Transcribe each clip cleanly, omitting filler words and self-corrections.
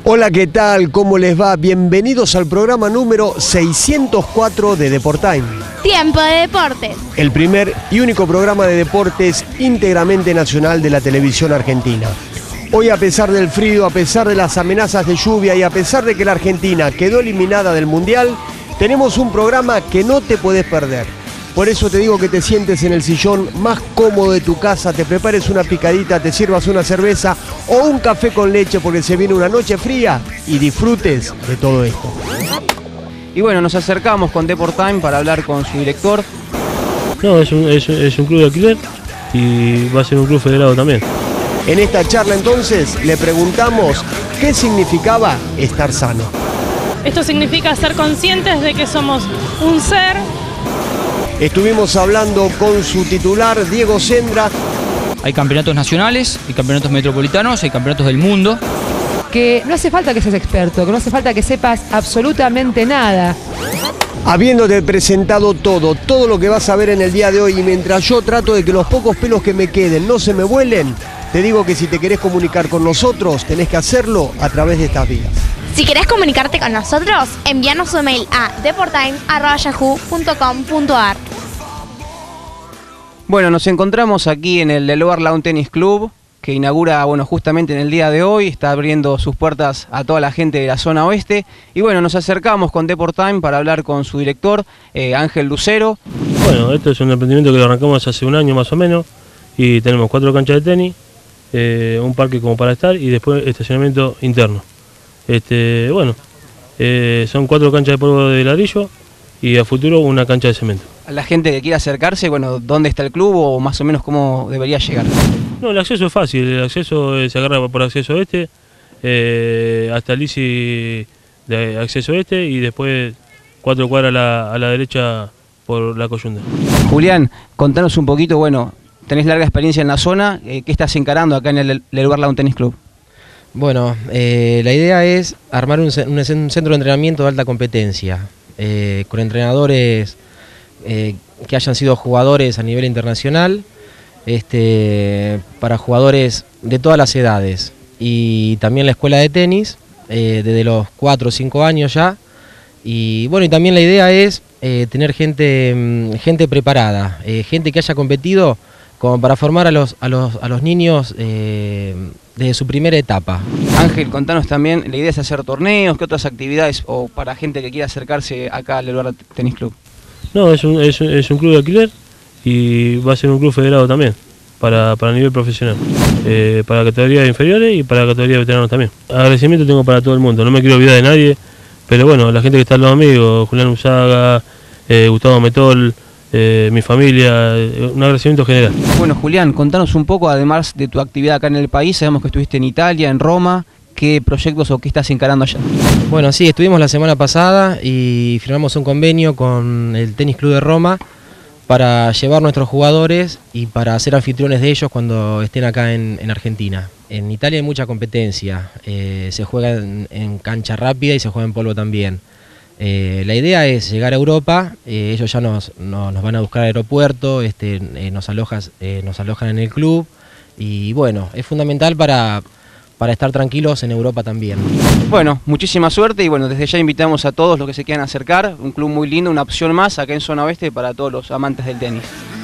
Hola, ¿qué tal? ¿Cómo les va? Bienvenidos al programa número 604 de Deportime. Tiempo de deportes. El primer y único programa de deportes íntegramente nacional de la televisión argentina. Hoy, a pesar del frío, a pesar de las amenazas de lluvia y a pesar de que la Argentina quedó eliminada del Mundial, tenemos un programa que no te podés perder. Por eso te digo que te sientes en el sillón más cómodo de tu casa, te prepares una picadita, te sirvas una cerveza o un café con leche porque se viene una noche fría y disfrutes de todo esto. Y bueno, nos acercamos con Deportime para hablar con su director. No, es un club de alquiler y va a ser un club federado también. En esta charla entonces le preguntamos qué significaba estar sano. Esto significa ser conscientes de que somos un ser. Estuvimos hablando con su titular, Diego Sendra. Hay campeonatos nacionales, hay campeonatos metropolitanos, hay campeonatos del mundo. Que no hace falta que seas experto, que no hace falta que sepas absolutamente nada. Habiéndote presentado todo lo que vas a ver en el día de hoy, y mientras yo trato de que los pocos pelos que me queden no se me vuelen, te digo que si te querés comunicar con nosotros, tenés que hacerlo a través de estas vías. Si querés comunicarte con nosotros, envíanos un mail a deportime@yahoo.com.ar. Bueno, nos encontramos aquí en el Leluar Lawn Tennis Club, que inaugura, justamente en el día de hoy, está abriendo sus puertas a toda la gente de la zona oeste. Y bueno, nos acercamos con Deportime para hablar con su director, Ángel Lucero. Bueno, esto es un emprendimiento que lo arrancamos hace un año más o menos y tenemos 4 canchas de tenis, un parque como para estar y después estacionamiento interno. Son 4 canchas de polvo de ladrillo y a futuro una cancha de cemento. A la gente que quiera acercarse, ¿dónde está el club o más o menos cómo debería llegar? No, el acceso es fácil, el acceso se agarra por acceso hasta el ICI de acceso y después 4 cuadras a la derecha por la coyunda. Julián, contanos un poquito, tenés larga experiencia en la zona, ¿qué estás encarando acá en el Leluar Lawn Tennis Club? Bueno, la idea es armar un centro de entrenamiento de alta competencia, con entrenadores que hayan sido jugadores a nivel internacional, para jugadores de todas las edades, y también la escuela de tenis, desde los 4 o 5 años ya, y también la idea es tener gente preparada, gente que haya competido como para formar a los niños desde su primera etapa. Ángel, contanos también, la idea es hacer torneos, ¿qué otras actividades o para gente que quiera acercarse acá al Leluar Tennis Club? No, es un club de alquiler y va a ser un club federado también, para nivel profesional, para categorías inferiores y para categorías de veteranos también. Agradecimiento tengo para todo el mundo, no me quiero olvidar de nadie, pero la gente que está al lado mío, Julián Usaga, Gustavo Metol, mi familia, un agradecimiento general. Bueno, Julián, contanos un poco, además de tu actividad acá en el país, sabemos que estuviste en Italia, en Roma, ¿qué proyectos o qué estás encarando allá? Bueno, sí, estuvimos la semana pasada y firmamos un convenio con el Tenis Club de Roma para llevar nuestros jugadores y para ser anfitriones de ellos cuando estén acá en Argentina. En Italia hay mucha competencia, se juega en cancha rápida y se juega en polvo también. La idea es llegar a Europa, ellos ya nos van a buscar al aeropuerto, nos alojan en el club y es fundamental para estar tranquilos en Europa también. Bueno, muchísima suerte y desde ya invitamos a todos los que se quieran acercar, un club muy lindo, una opción más acá en zona oeste para todos los amantes del tenis.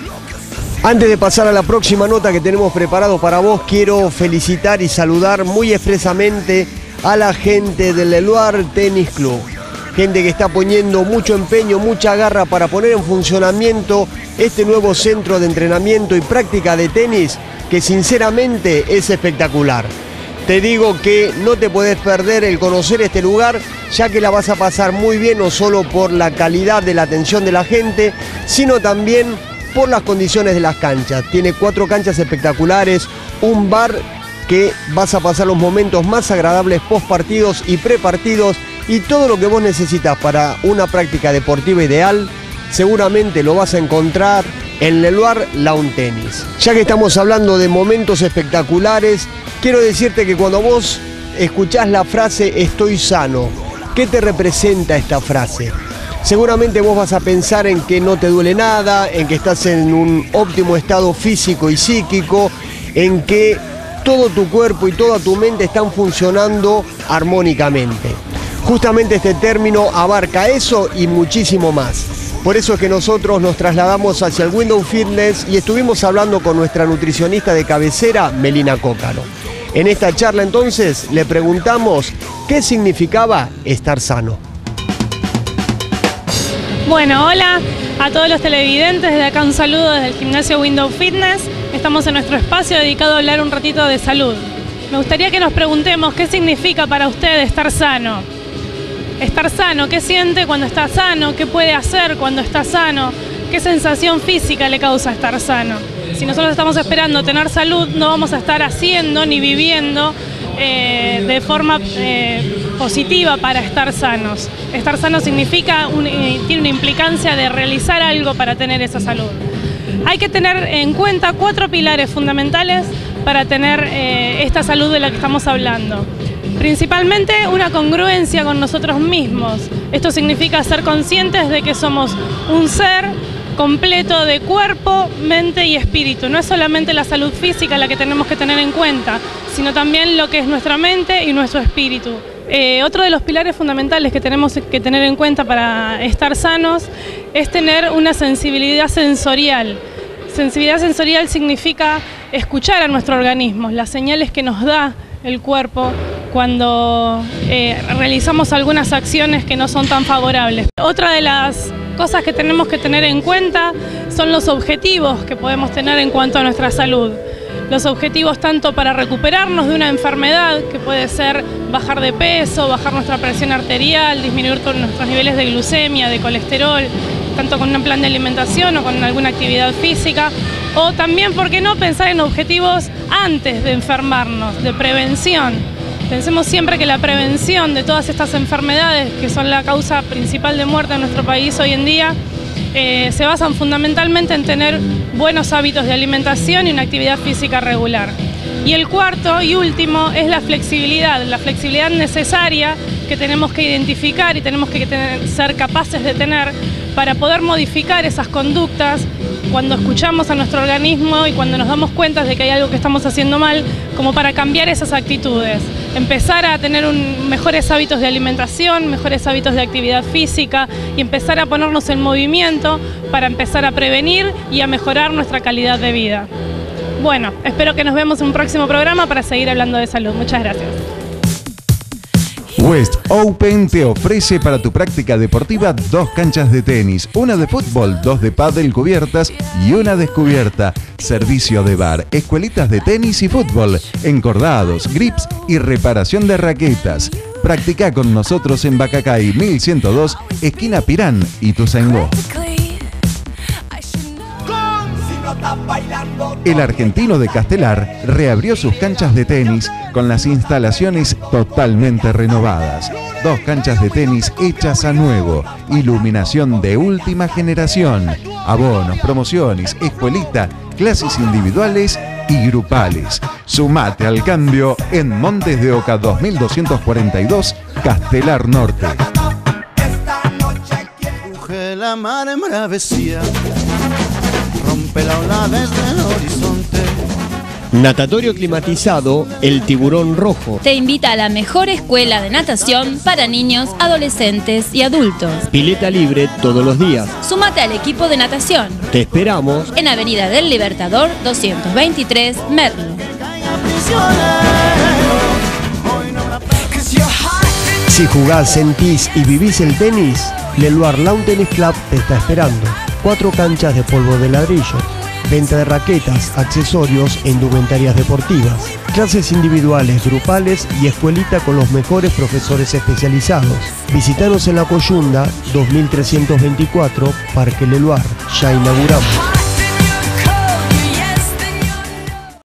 Antes de pasar a la próxima nota que tenemos preparado para vos, quiero felicitar y saludar muy expresamente a la gente del Leluar Tennis Club. Gente que está poniendo mucho empeño, mucha garra para poner en funcionamiento este nuevo centro de entrenamiento y práctica de tenis que sinceramente es espectacular. Te digo que no te podés perder el conocer este lugar, ya que la vas a pasar muy bien, no solo por la calidad de la atención de la gente, sino también por las condiciones de las canchas. Tiene 4 canchas espectaculares, un bar que vas a pasar los momentos más agradables post partidos y pre partidos, y todo lo que vos necesitas para una práctica deportiva ideal seguramente lo vas a encontrar en Leluar Lawn Tennis. Ya que estamos hablando de momentos espectaculares, quiero decirte que cuando vos escuchás la frase "estoy sano", ¿qué te representa esta frase? Seguramente vos vas a pensar en que no te duele nada, en que estás en un óptimo estado físico y psíquico, en que todo tu cuerpo y toda tu mente están funcionando armónicamente. Justamente este término abarca eso y muchísimo más. Por eso es que nosotros nos trasladamos hacia el Window Fitness y estuvimos hablando con nuestra nutricionista de cabecera, Melina Cócaro. En esta charla entonces le preguntamos qué significaba estar sano. Bueno, hola a todos los televidentes, desde acá un saludo desde el gimnasio Window Fitness. Estamos en nuestro espacio dedicado a hablar un ratito de salud. Me gustaría que nos preguntemos qué significa para usted estar sano. Estar sano, ¿qué siente cuando está sano? ¿Qué puede hacer cuando está sano? ¿Qué sensación física le causa estar sano? Si nosotros estamos esperando tener salud, no vamos a estar haciendo ni viviendo de forma positiva para estar sanos. Estar sano significa, tiene una implicancia de realizar algo para tener esa salud. Hay que tener en cuenta 4 pilares fundamentales para tener esta salud de la que estamos hablando. Principalmente una congruencia con nosotros mismos. Esto significa ser conscientes de que somos un ser completo de cuerpo, mente y espíritu. No es solamente la salud física la que tenemos que tener en cuenta, sino también lo que es nuestra mente y nuestro espíritu. Otro de los pilares fundamentales que tenemos que tener en cuenta para estar sanos es tener una sensibilidad sensorial. Sensibilidad sensorial significa escuchar a nuestro organismo, las señales que nos da el cuerpo cuando realizamos algunas acciones que no son tan favorables. Otra de las cosas que tenemos que tener en cuenta son los objetivos que podemos tener en cuanto a nuestra salud. Los objetivos tanto para recuperarnos de una enfermedad, que puede ser bajar de peso, bajar nuestra presión arterial, disminuir todos nuestros niveles de glucemia, de colesterol, tanto con un plan de alimentación o con alguna actividad física, o también, ¿por qué no?, pensar en objetivos antes de enfermarnos, de prevención. Pensemos siempre que la prevención de todas estas enfermedades, que son la causa principal de muerte en nuestro país hoy en día, se basan fundamentalmente en tener buenos hábitos de alimentación y una actividad física regular. Y el cuarto y último es la flexibilidad necesaria que tenemos que identificar y tenemos que ser capaces de tener para poder modificar esas conductas cuando escuchamos a nuestro organismo y cuando nos damos cuenta de que hay algo que estamos haciendo mal, como para cambiar esas actitudes. Empezar a tener mejores hábitos de alimentación, mejores hábitos de actividad física y empezar a ponernos en movimiento para empezar a prevenir y a mejorar nuestra calidad de vida. Bueno, espero que nos vemos en un próximo programa para seguir hablando de salud. Muchas gracias. West Open te ofrece para tu práctica deportiva 2 canchas de tenis, una de fútbol, 2 de pádel cubiertas y una descubierta. Servicio de bar, escuelitas de tenis y fútbol, encordados, grips y reparación de raquetas. Practica con nosotros en Bacacay 1102, esquina Pirán, Ituzaingó. El Argentino de Castelar reabrió sus canchas de tenis con las instalaciones totalmente renovadas. 2 canchas de tenis hechas a nuevo, iluminación de última generación, abonos, promociones, escuelita, clases individuales y grupales. Sumate al cambio en Montes de Oca 2242, Castelar Norte. La mar embravecía, rompe la ola desde el horizonte. Natatorio climatizado El Tiburón Rojo. Te invita a la mejor escuela de natación para niños, adolescentes y adultos. Pileta libre todos los días. Súmate al equipo de natación. Te esperamos en Avenida del Libertador 223, Merlo. Si jugás, sentís y vivís el tenis, Leluar Lawn Tennis Club te está esperando. 4 canchas de polvo de ladrillo, venta de raquetas, accesorios e indumentarias deportivas, clases individuales, grupales y escuelita con los mejores profesores especializados. Visítanos en La Coyunda 2324, Parque Leluar. Ya inauguramos.